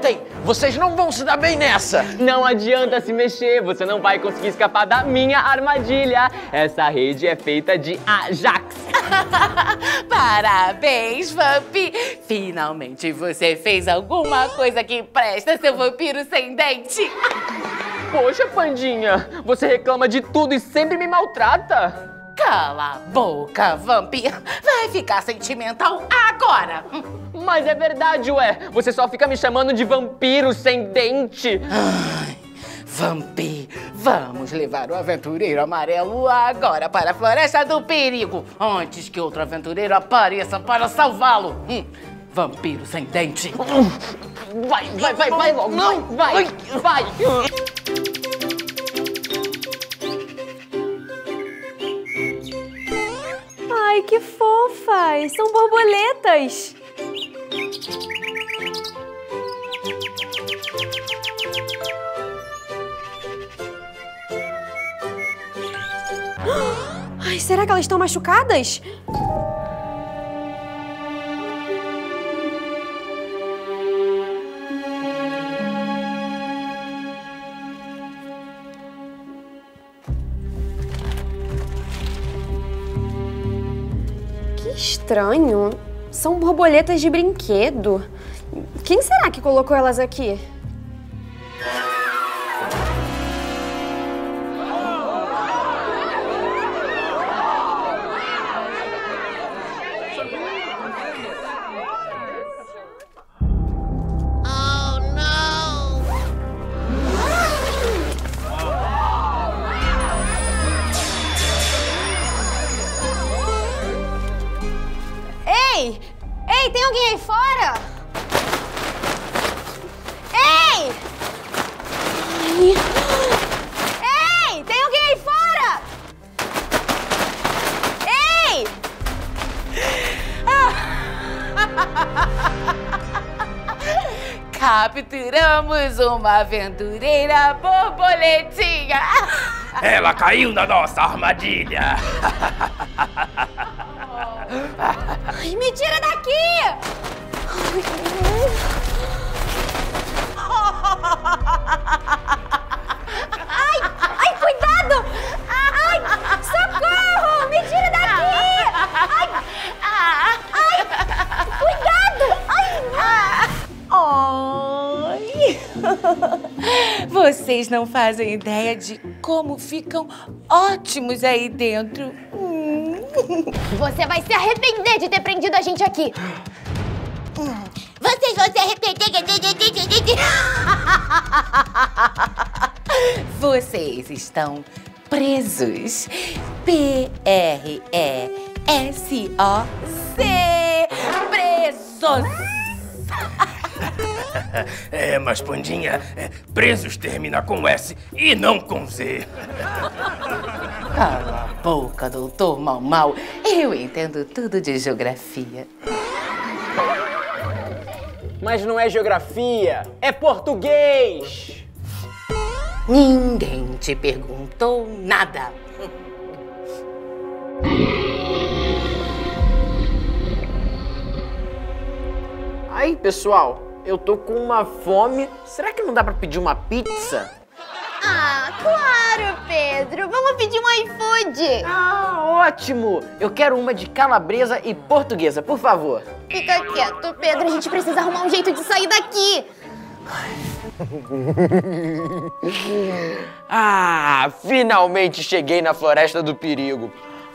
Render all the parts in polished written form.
soltem! Vocês não vão se dar bem nessa! Não adianta se mexer, você não vai conseguir escapar da minha armadilha. Essa rede é feita de Ajax. Parabéns, Vampi! Finalmente você fez alguma coisa que presta, seu vampiro sem dente! Poxa, Pandinha, você reclama de tudo e sempre me maltrata. Cala a boca, Vampi! Vai ficar sentimental agora! Mas é verdade, ué. Você só fica me chamando de vampiro sem dente. Ai, Vampi, vamos levar o aventureiro amarelo agora para a Floresta do Perigo, antes que outro aventureiro apareça para salvá-lo. Vampiro sem dente. Vai logo. Não, vai. Ai, que fofas! São borboletas! Ai, será que elas estão machucadas? Que estranho. São borboletas de brinquedo. Quem será que colocou elas aqui? Ei, tem alguém aí fora? Ei! Ei, tem alguém aí fora? Ei! Capturamos uma aventureira borboletinha! Ela caiu na nossa armadilha! Ai, me tira daqui! Ai, cuidado! Ai, socorro! Me tira daqui! Ai, cuidado! Ai! Vocês não fazem ideia de como ficam ótimos aí dentro. Você vai se arrepender de ter prendido a gente aqui. Vocês vão se arrepender. Vocês estão presos. P-R-E-S-O-C. Presos. Mas Pandinha, presos termina com S e não com Z. Cala a boca, doutor Mau-Mau. Eu entendo tudo de geografia. Mas não é geografia, é português! Ninguém te perguntou nada. Aí, pessoal, eu tô com uma fome. Será que não dá pra pedir uma pizza? Ah, claro, Pedro. Vamos pedir um iFood. Ah, ótimo! Eu quero uma de calabresa e portuguesa, por favor. Fica quieto, Pedro. A gente precisa arrumar um jeito de sair daqui. Ah, finalmente cheguei na Floresta do Perigo.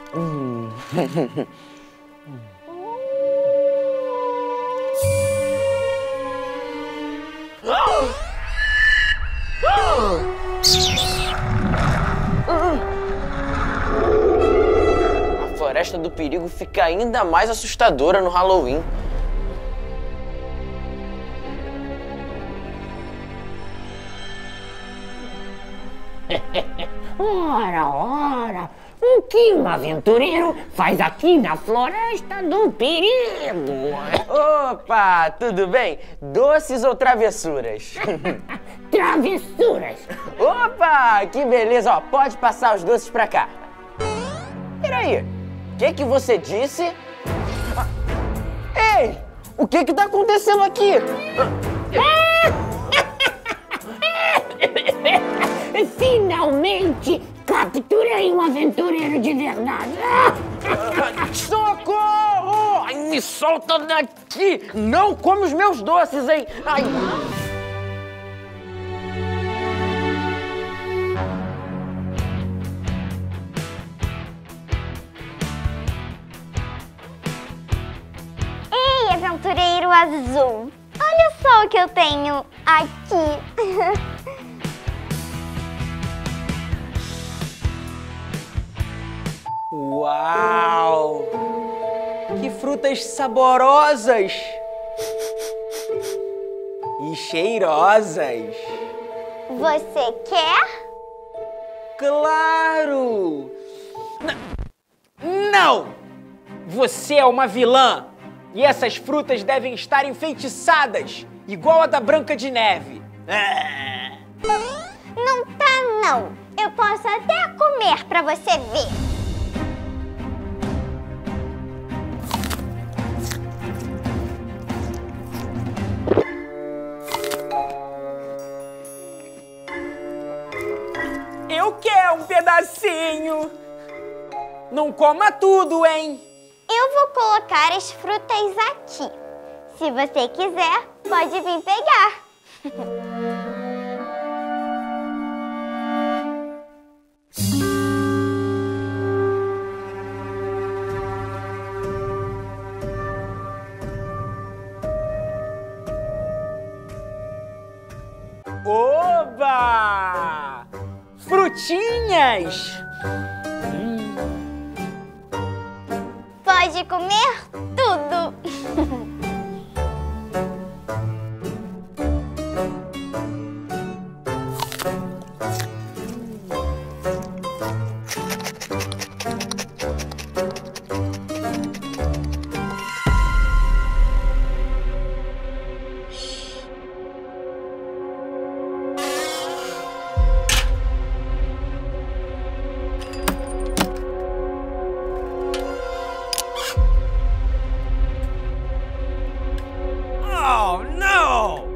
A Floresta do Perigo fica ainda mais assustadora no Halloween. Ora, o que um aventureiro faz aqui na Floresta do Perigo? Opa, tudo bem? Doces ou travessuras? Travessuras! Opa, que beleza! Ó, pode passar os doces pra cá. Peraí, o que você disse? Ei, o que tá acontecendo aqui? Finalmente capturei um aventureiro de verdade. Socorro! Ai, me solta daqui! Não come os meus doces, hein? Ai. Ei, aventureiro azul! Olha só o que eu tenho aqui. Uau! Que frutas saborosas! E cheirosas! Você quer? Claro! Não! Você é uma vilã! E essas frutas devem estar enfeitiçadas, igual a da Branca de Neve. Não tá, não. Eu posso até comer pra você ver. Eu quero um pedacinho! Não coma tudo, hein? Eu vou colocar as frutas aqui. Se você quiser, pode vir pegar. Oba! Frutinhas! Pode comer tudo. Oh, não!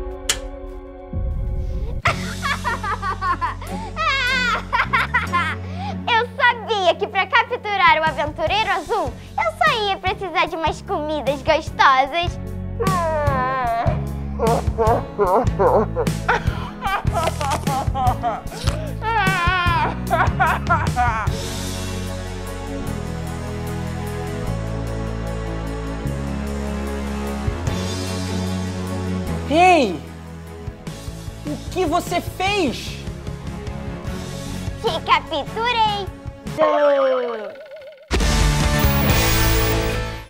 Eu sabia que para capturar o aventureiro azul, eu só ia precisar de umas comidas gostosas. Ei! O que você fez? Te capturei.